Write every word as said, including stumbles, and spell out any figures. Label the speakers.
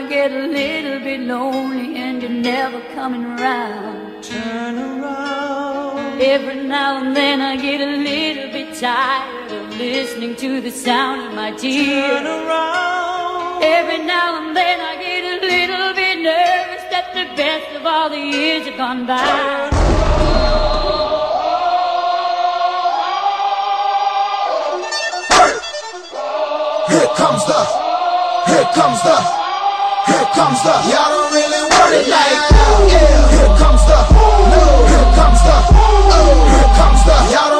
Speaker 1: I get a little bit lonely and you're never coming around.
Speaker 2: Turn around.
Speaker 1: Every now and then I get a little bit tired of listening to the sound of my tears.
Speaker 2: Turn around.
Speaker 1: Every now and then I get a little bit nervous that the best of all the years have gone by.
Speaker 3: Here comes the, here comes the, here comes the. Y'all don't really want it like that. Yeah. Here comes the, no. Here comes the, oh. Here comes the. Y'all